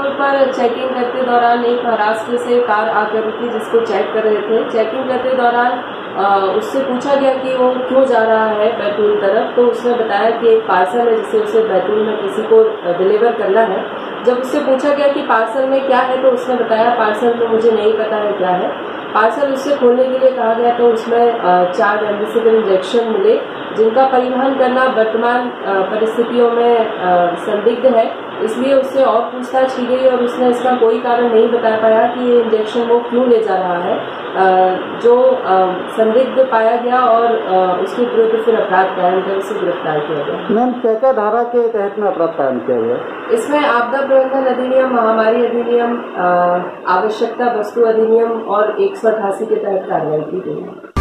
Road पर checking करते दौरान एक महाराष्ट्र से कार आकर रुकी, जिसको चेक कर रहे थे। चेकिंग करते दौरान उससे पूछा गया कि वो क्यों जा रहा है बैतूल तरफ, तो उसने बताया कि एक पार्सल है जिसे उसे बैतूल में किसी को डिलीवर करना है। जब उससे पूछा गया कि पार्सल में क्या है, तो उसने बताया पार्सल में मुझे नहीं पता है क्या है। पार्सल उससे खोलने के लिए कहा गया तो उसमें 4 रेमडेसिविर इंजेक्शन मिले, जिनका परिवहन करना वर्तमान परिस्थितियों में संदिग्ध है, इसलिए उससे और पूछताछ की गई और उसने इसका कोई कारण नहीं बता पाया कि ये इंजेक्शन वो क्यों ले जा रहा है, जो संदिग्ध पाया गया और उसके विरुद्ध फिर अपराध कायम कर उसे गिरफ्तार किया गया। मैम, क्या धारा के तहत में अपराध कायम किया गया? इसमें आपदा प्रबंधन अधिनियम, महामारी अधिनियम, आवश्यकता वस्तु अधिनियम और 188 के तहत कार्रवाई की गई है।